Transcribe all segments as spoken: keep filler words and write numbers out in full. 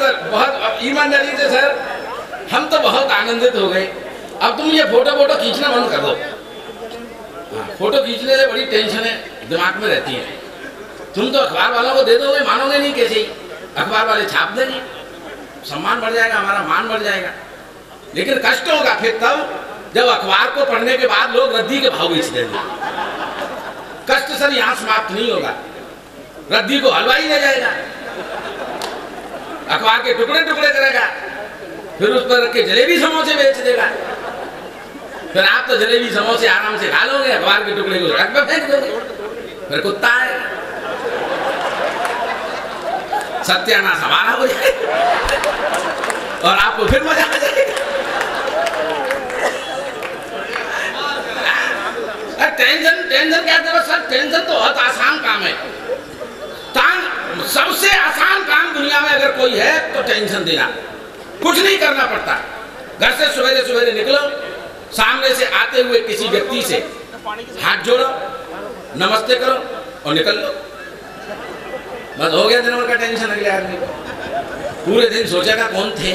Sir बहुत ईमानदारी से सर, हम तो बहुत आनंदित हो गए। अब तुम ये फोटो फोटो खींचना बंद कर दो। हाँ, फोटो खींचने से बड़ी टेंशन है दिमाग में रहती है। तुम तो अखबार वालों को दे दोगे, मानोगे नहीं कैसे ही, अखबार वाले छाप देंगे, सम्मान बढ़ जाएगा, हमारा मान बढ़ जाएगा। लेकिन कष्ट होगा फिर तब जब अखबार को पढ़ने के बाद लोग रद्दी के भाव बेच देंगे। कष्ट सर यहाँ समाप्त नहीं होगा, रद्दी को हलवाई ले जाएगा, अखबार के टुकड़े टुकड़े करेगा, फिर उस पर रख के जलेबी समोसे बेच देगा। फिर आप तो जलेबी समोसे आराम से खा लोगे, अखबार के टुकड़े को सड़क पर फेंक दोगे, फिर कुत्ता आएगा, सत्यानाश हमारा हो जाएगा और आपको फिर मजा आ जाएगा। टेंशन टेंशन क्या है सर? टेंशन तो बहुत आसान काम है। सबसे आसान काम दुनिया में अगर कोई है तो टेंशन देना। कुछ नहीं करना पड़ता, घर से सवेरे सवेरे निकलो, सामने से आते हुए किसी व्यक्ति से हाथ जोड़ो, नमस्ते करो और निकल लो, बस हो गया दिन भर का टेंशन अगले आदमी को। पूरे दिन सोचेगा कौन थे,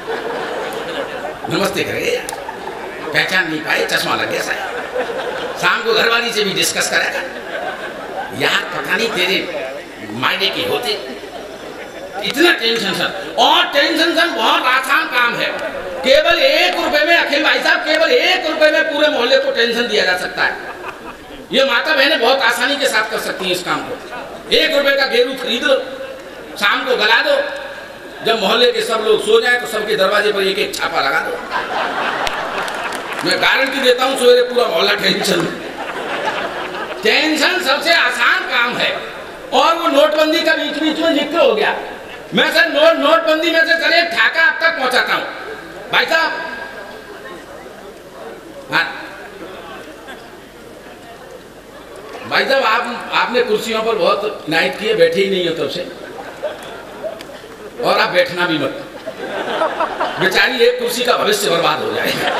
नमस्ते करेंगे यार, पहचान नहीं पाए, चश्मा लग गया शायद। शाम को घरवाली से भी डिस्कस करेगा, यार पता नहीं तेरे मायने के होते। इतना टेंशन सर, और टेंशन सर बहुत आसान काम है। केवल एक रुपए में अखिल भाई साहब, केवल एक रुपए में पूरे मोहल्ले को टेंशन दिया जा सकता है। ये माता बहनें बहुत आसानी के साथ कर सकती हैं इस काम को। एक रुपए का गेरू खरीद लो, शाम को गला दो, जब मोहल्ले के सब लोग सो जाए तो सबके दरवाजे पर एक एक छापा लगा दो। मैं गारंटी देता हूँ सवेरे पूरा मोहल्ला टेंशन। टेंशन सबसे आसान काम है। और वो नोटबंदी का बीच बीच में जिक्र हो गया, मैं सर नोट नोटबंदी में से सर एक ठाका अब तक पहुंचाता हूं भाई साहब। हाँ भाई साहब, आप आपने कुर्सियों पर बहुत नाइट किए, बैठे ही नहीं हो तब से, और आप बैठना भी मत, बेचारी एक कुर्सी का भविष्य बर्बाद हो जाएगा।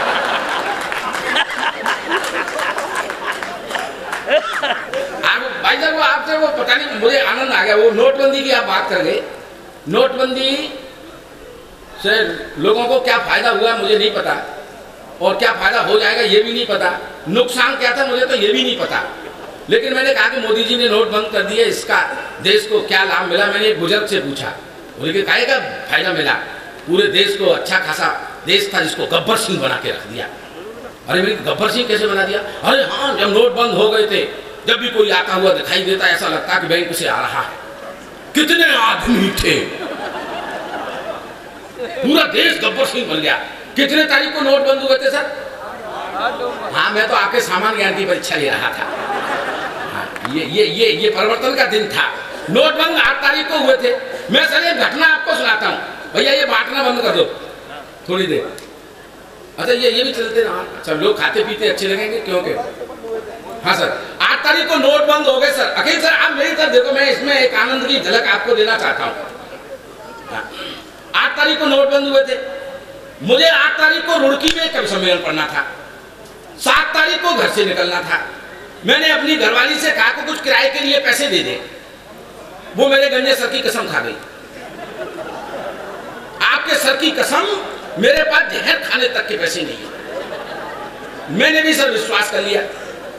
भाई साहब वो आपसे वो पता नहीं, मुझे आनंद आ गया, वो नोटबंदी की आप बात कर गए। नोटबंदी से लोगों को क्या फायदा हुआ मुझे नहीं पता, और क्या फायदा हो जाएगा ये भी नहीं पता, नुकसान क्या था मुझे तो ये भी नहीं पता। लेकिन मैंने कहा कि मोदी जी ने नोट बंद कर दिए, इसका देश को क्या लाभ मिला? मैंने एक बुजुर्ग से पूछा, बोले काहे का फायदा मिला? पूरे देश को अच्छा खासा देश था जिसको गब्बर सिंह बना के रख दिया। अरे मेरे गब्बर सिंह कैसे बना दिया? अरे हाँ, जब नोट बंद हो गए थे, जब भी कोई आता हुआ दिखाई देता ऐसा लगता कि बैंक से आ रहा है। कितने आदमी थे, पूरा देश गब्बर सिंह बन गया। कितने तारीख को नोट बंद हुए थे सर? हाँ, मैं तो आपके सामान गारंटी परीक्षा ले रहा था। हाँ, ये ये ये ये परिवर्तन का दिन था। नोट बंद आठ तारीख को हुए थे। मैं सर एक घटना आपको सुनाता हूँ, भैया ये बांटना बंद कर दो थोड़ी देर। अच्छा ये ये भी चलते ना, सब लोग खाते पीते अच्छे लगेंगे क्योंकि हाँ सर, आठ तारीख को नोट बंद हो गए सर। अखिल सर आप मेरी तरफ देखो, मैं इसमें एक आनंद की झलक आपको देना चाहता हूँ। आठ तारीख को नोट बंद हुए थे, मुझे आठ तारीख को रुड़की में कवि सम्मेलन पढ़ना था, सात तारीख को घर से निकलना था। मैंने अपनी घरवाली से कहा कि कुछ किराए के लिए पैसे दे दे, वो मेरे गंजे सर की कसम खा गई। आपके सर की कसम, मेरे पास जहर खाने तक के पैसे नहीं है। मैंने भी सर विश्वास कर लिया,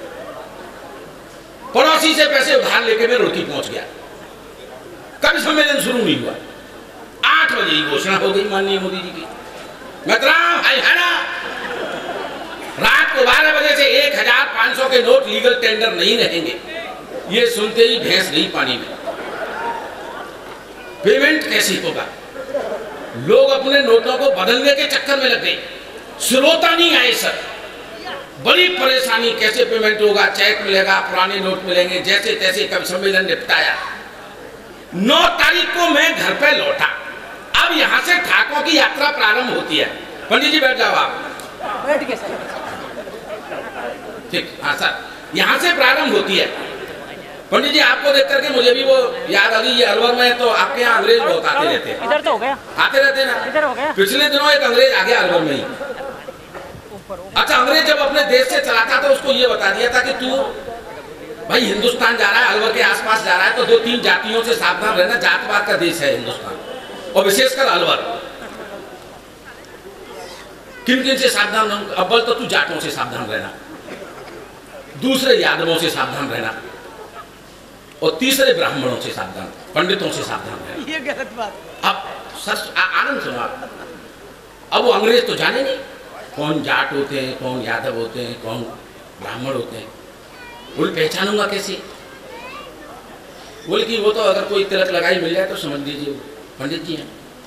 पड़ोसी से पैसे उधार लेके मैं रुड़की पहुंच गया। कभी सम्मेलन शुरू नहीं हुआ, आठ बजे ही घोषणा हो गई माननीय मोदी जी की, मतराम भाई है ना, रात को बारह बजे से एक हजार पांच सौ के नोट लीगल टेंडर नहीं रहेंगे। ये सुनते ही भैंस गई पानी में। पेमेंट कैसे होगा? लोग अपने नोटों को बदलने के चक्कर में लग गए, श्रोता नहीं आए सर। बड़ी परेशानी, कैसे पेमेंट होगा, चेक मिलेगा, पुराने नोट मिलेंगे, जैसे तैसे कवि सम्मेलन निपटाया। नौ तारीख को मैं घर पे लौटा। अब यहाँ से ठाकों की यात्रा प्रारंभ होती है। पंडित जी बैठ जाओ आप, बैठ के सर। ठीक, हाँ सर, यहाँ से प्रारंभ होती है। पंडित जी आपको देख करके मुझे भी वो याद आ गई, ये अलवर में तो आपके यहाँ अंग्रेज बहुत आते रहते हैं। इधर तो हो गया, आते रहते ना, इधर हो गया। पिछले दिनों एक अंग्रेज आ गया अलवर में ही। अच्छा, अंग्रेज जब अपने देश से चला था तो उसको ये बता दिया था कि तू भाई हिंदुस्तान जा रहा है, अलवर के आसपास जा रहा है तो दो तीन जातियों से सावधान रहना, जातवाद का देश है हिंदुस्तान। और विशेषकर अलवर। किन किन से सावधान रहूं? अव्वल तो तू जाटों से सावधान रहना, दूसरे यादवों से सावधान रहना, और तीसरे ब्राह्मणों से सावधान, पंडितों से सावधान रहना। ये गलत बात। अब सच आनंद सुना। अब वो अंग्रेज तो जाने नहीं कौन जाट होते हैं, कौन यादव होते हैं, कौन ब्राह्मण होते हैं। बोले पहचानूंगा कैसे? बोले कि वो तो अगर कोई तिलक लगाई मिल जाए तो समझ लीजिए पंडित जी हैं।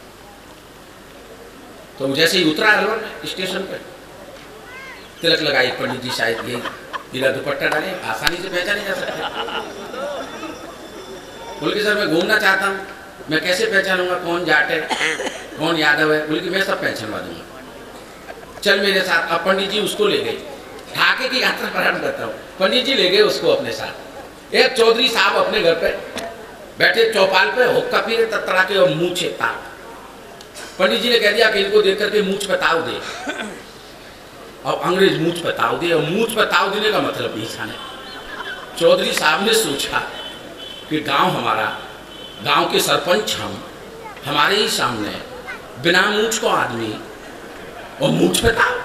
तो जैसे ही उतरा अलवर में स्टेशन पे, तिलक लगाई, पंडित जी शायद ये पीला दुपट्टा डाले, आसानी से पहचाने जा सकते। बोले कि सर मैं घूमना चाहता हूँ, मैं कैसे पहचानूंगा कौन जाट है कौन यादव है? बोले कि मैं सब पहचानवा दूंगा, चल मेरे साथ। अब पंडित जी उसको ले गए, ढाके की यात्रा प्रारंभ करता हूँ। पंडित जी ले गए उसको अपने साथ। एक चौधरी साहब अपने घर पे बैठे चौपाल पे हुक्का पी रहे तत्रा के और मुँह से ताव। पंडित जी ने कह दिया कि इनको देख करके मूछ पे ताव दे। और अंग्रेज मूछ पे ताव दे, और मूछ पे ताव देने का मतलब नहीं जाने। चौधरी साहब ने सोचा कि गांव हमारा, गांव के सरपंच हम, हमारे ही सामने बिना मूछ को आदमी और मूछ पे ताव,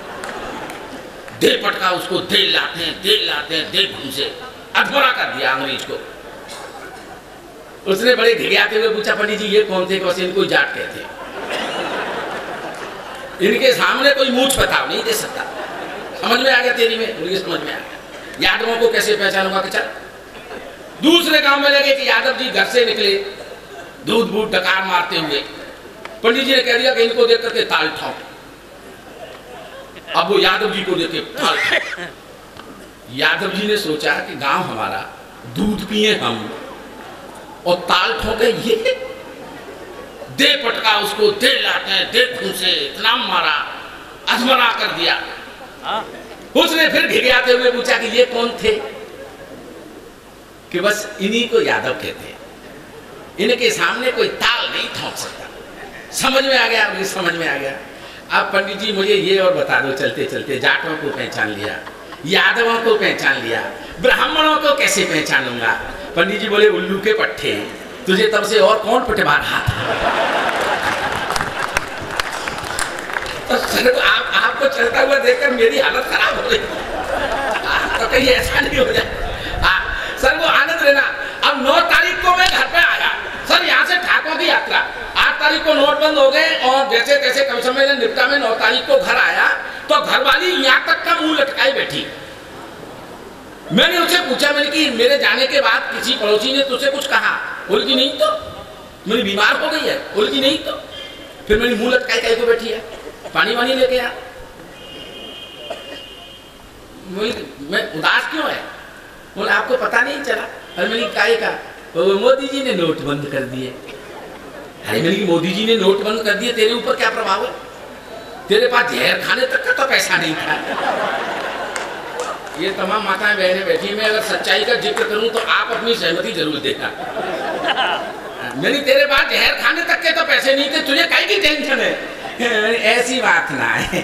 दे पटका उसको, दे लाते हैं दे लाते हैं दे घूसे, अधमरा कर दिया अंग्रेज को। उसने बड़े घिघियाते हुए पूछा, पंडित जी ये कौन थे? कौन इनको जाट कहते हैं, इनके सामने कोई मूछ पताव नहीं दे सकता। समझ में आ गया तेरी में? मुझे समझ में आ गया। यादवों को कैसे पहचानूंगा? कि चल दूसरे गांव में लगे कि यादव जी घर से निकले दूध बूध डकार मारते हुए। पंडित जी ने कह दिया कि इनको देख करके ताल ठोक। अब वो यादव जी को देख के ताल ठोक। यादव जी ने सोचा कि गांव हमारा, दूध पिए हम और ताल ठोके ये, दे पटका उसको, दे लाते दे घूसे, इतना मारा, अधमरा कर दिया। उसने फिर घिघियाते हुए पूछा कि ये कौन थे? कि बस इन्हीं को यादव कहते हैं, इनके सामने कोई ताल नहीं ठोक सकता। समझ में आ गया? मुझे समझ में आ गया। अब पंडित जी मुझे ये और बता दो, चलते चलते जाटों को पहचान लिया, यादवों को पहचान लिया, ब्राह्मणों को कैसे पहचानूंगा? पंडित जी बोले उल्लू के पट्टे, तुझे तब से और कौन पटवा रहा था? तो सर आप आपको चलता हुआ देखकर मेरी हालत खराब हो गई। तो कहीं ऐसा नहीं हो जाए। हाँ सर वो आनंद लेना। अब नौ तारीख को मैं घर पे आया सर, यहाँ से ठाकुर की यात्रा। आठ तारीख को नोट बंद हो गए और जैसे तैसे कम समय में निपटा में नौ तारीख को घर आया तो घरवाली यहाँ तक का मुंह लटकाई बैठी। मैंने उसे पूछा, मैंने कि मेरे जाने के बाद किसी पड़ोसी ने तुझसे कुछ कहा? बोली कि नहीं तो। मेरी बीमार हो गई है? बोली कि नहीं तो। फिर मेरी मुंह लटकाई कहीं को बैठी है, पानी वानी लेके आ। मैं उदास क्यों है? बोले आपको पता नहीं चला? अरे मैंने काहे का? तो मोदी जी ने नोट बंद कर दिए। अरे मैंने मोदी जी ने नोट बंद कर दिए, तेरे ऊपर क्या प्रभाव है? तेरे पास जहर खाने तक का तो पैसा नहीं था। ये तमाम माताएं बहनें बैठी, मैं अगर सच्चाई का जिक्र करूं तो आप अपनी सहमति जरूर देना। मैंने तेरे पास जहर खाने तक के तो पैसे नहीं थे, तुझे काहे की टेंशन है? ऐसी बात ना है।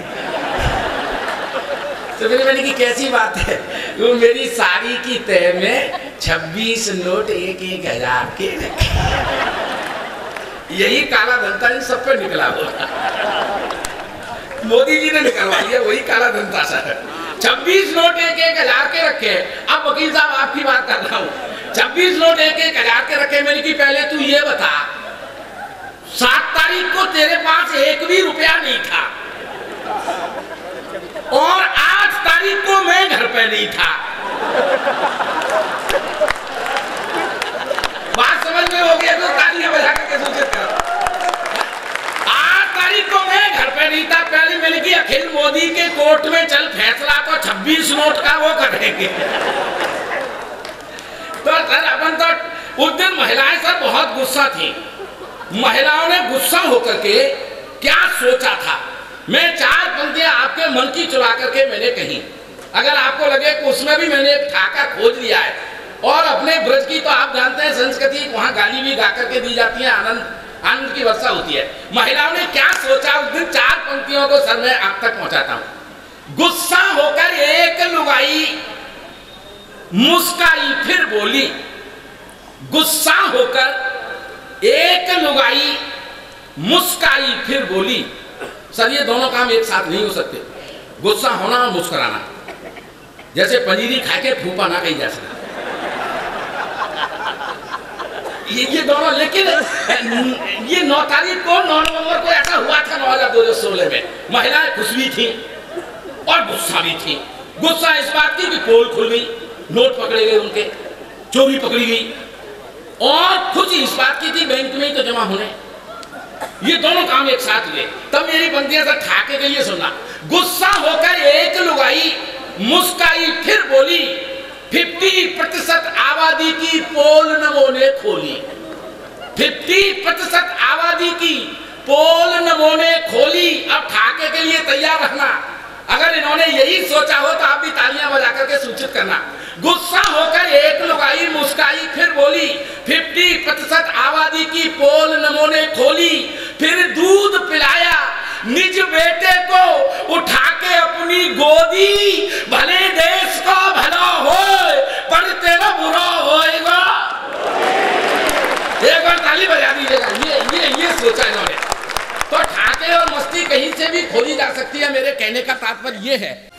तो मैंने मैंने की कैसी बात है? वो मेरी साड़ी की तह में छब्बीस नोट एक एक हजार के रखे, यही काला धन था, इन सब पे निकला हुआ। मोदी जी ने निकलवा लिया, वही काला धन था सर। छब्बीस नोट एक एक हजार के रखे। अब वकील साहब आपकी बात कर रहा हूँ, छब्बीस नोट एक एक हजार के रखे। मैंने की पहले तू ये बता, सात तारीख को तेरे पास एक भी रुपया नहीं था और आठ तारीख को मैं घर पे नहीं था। बात समझ में हो गया तो तालियां बजा करके सूचित करो। आठ तारीख को मैं घर पे नहीं था। पहले मैंने की अखिल मोदी के कोर्ट में चल फैसला तो छब्बीस नोट का वो करेंगे। तो सर अपन तो उस दिन महिलाएं सर बहुत गुस्सा थी। महिलाओं ने गुस्सा होकर के क्या सोचा था, मैं चार पंक्तियां आपके मन की चुरा करके मैंने कही। अगर आपको लगे कि उसमें भी मैंने एक ठाका खोज लिया है। और अपने ब्रज की तो आप जानते हैं संस्कृति, वहां गाली भी गा करके दी जाती है, आनंद आनंद की वर्षा होती है। महिलाओं ने क्या सोचा उस दिन, चार पंक्तियों को सर मैं आप तक पहुंचाता हूं। गुस्सा होकर एक लुगाई मुस्काई फिर बोली, गुस्सा होकर एक लुगाई मुस्काई फिर बोली। सर ये दोनों काम एक साथ नहीं हो सकते, गुस्सा होना और मुस्कुराना। जैसे पनीरी खा के फूफा ना कही जा सकती, ये ये दोनों। लेकिन ये नौ तारीख को नौ नवंबर को ऐसा हुआ था नौ हजार दो हजार सोलह में, महिलाएं खुश भी थी और गुस्सा भी थी। गुस्सा इस बात की कि पोल खुल गई, नोट पकड़े गए उनके, चोरी पकड़ी गई, और खुशी इस बात की थी बैंक में ही तो जमा होने। ये दोनों काम एक साथ हुए। तब मेरी पंक्तियां सर ठाके के लिए सुनना। गुस्सा होकर एक लुगाई मुस्काई फिर बोली, फिफ्टी प्रतिशत आबादी की पोल नमो ने खोली। फिफ्टी प्रतिशत आबादी की पोल नमो ने खोली। अब ठाके के लिए तैयार रहना। अगर इन्होंने यही सोचा हो तो आप भी तालियां बजा करके सूचित करना। गुस्सा होकर एक लुगाई मुस्काई फिर बोली, फिफ्टी प्रतिशत आबादी की पोल नमो ने खोली। फिर दूध पिलाया निज बेटे को उठा के अपनी गोदी, भले देश का भला हो पर तेरा बुरा होएगा। एक बार ताली बजा दीजिएगा। ये ये ये सोचा इन्होंने। तो ठाके और मस्ती कहीं से भी खोली जा सकती है। मेरे कहने का तात्पर्य ये है